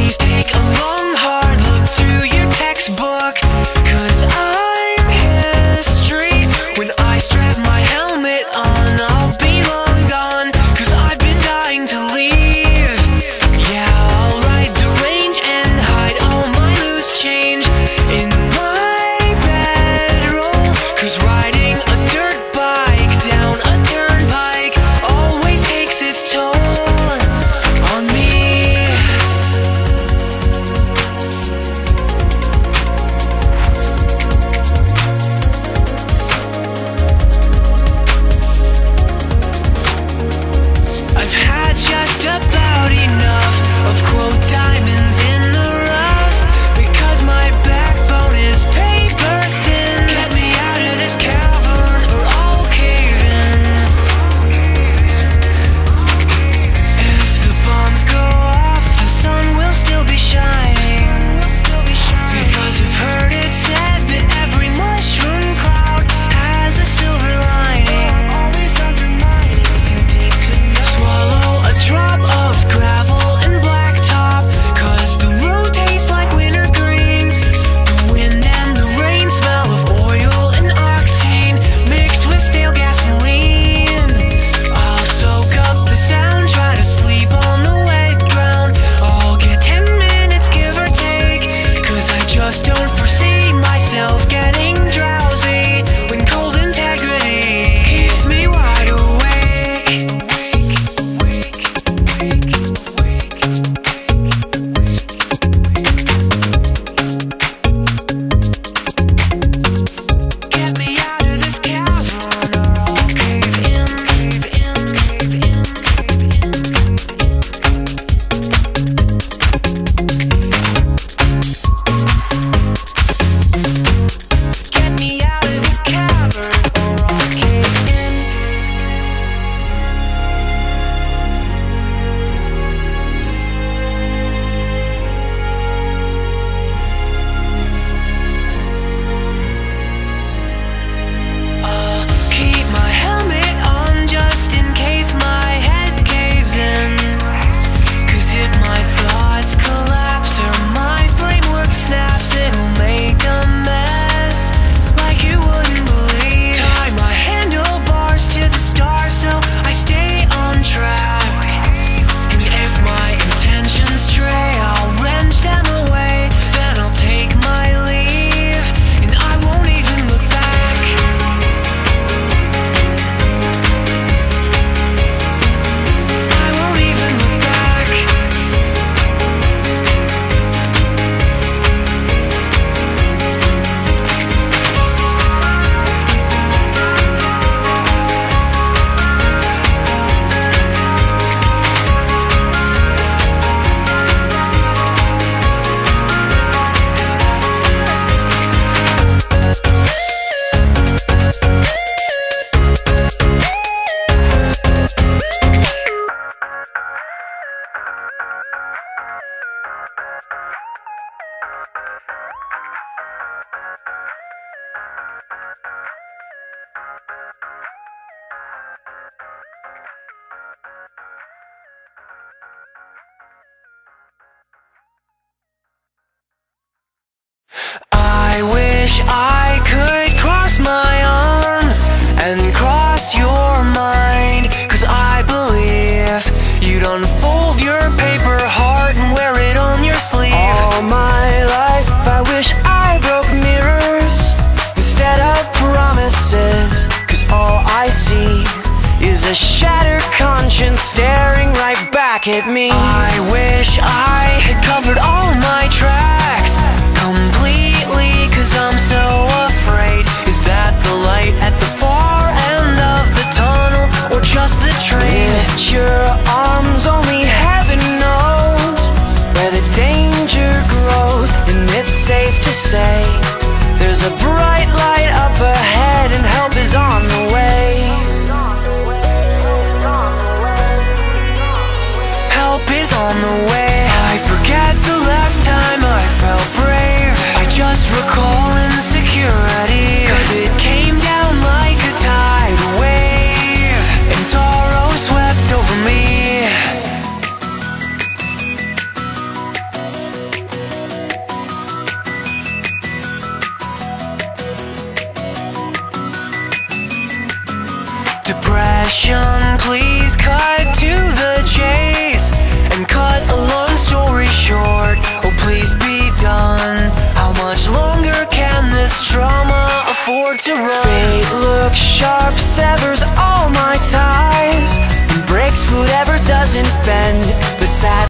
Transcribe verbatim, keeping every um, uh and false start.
Please take a long hard look through your textbook, 'cause I'm history. When I strap my helmet on, I'll be long gone, 'cause I've been dying to leave. Yeah, I'll ride the range and hide all my loose change in my bedroll, 'cause riding a dirt bike down a turnpike always takes its toll on me. I've had just about enough of quote diamonds in the rough, because my backbone is paper thin. Get me out of this cavern or I'll cave in. If the bombs go off, the sun will still be shining, because I've heard it said that every mushroom cloud has a silver lining. Swallow a drop of gravel and blacktop, 'cause the road tastes like wintergreen. The wind and the rain smell of oil and octane mixed with stale gasoline. I'll soak up the sound, try to sleep on the wet ground. I'll get ten minutes give or take, 'cause I just don't foresee myself getting drowsy when cold integrity keeps me wide awake. Get me out of this cavern or I'll cave in, cave in, cave in, cave in, Get me out of this cavern or I'll cave in. I'll keep my helmet on just in case my head caves in, 'cause if my thoughts collapse or my framework snaps, it'll make a mess like you wouldn't believe. Tie my handlebars to the stars so I stay on track, and if my intentions stray, I'll wrench them away. Then I'll take my leave, and I won't even look back. I won't even look back. I wish I could cross my arms and cross your mind, 'cause I believe you'd unfold your paper heart and wear it on your sleeve. All my life I wish I broke mirrors instead of promises, 'cause all I see is a shattered conscience staring right back at me. I wish I had covered all my tracks completely, 'cause I'm Depression, please cut to the chase and cut a long story short. Oh, please be done. How much longer can this drama afford to run? Fate looks sharp, severs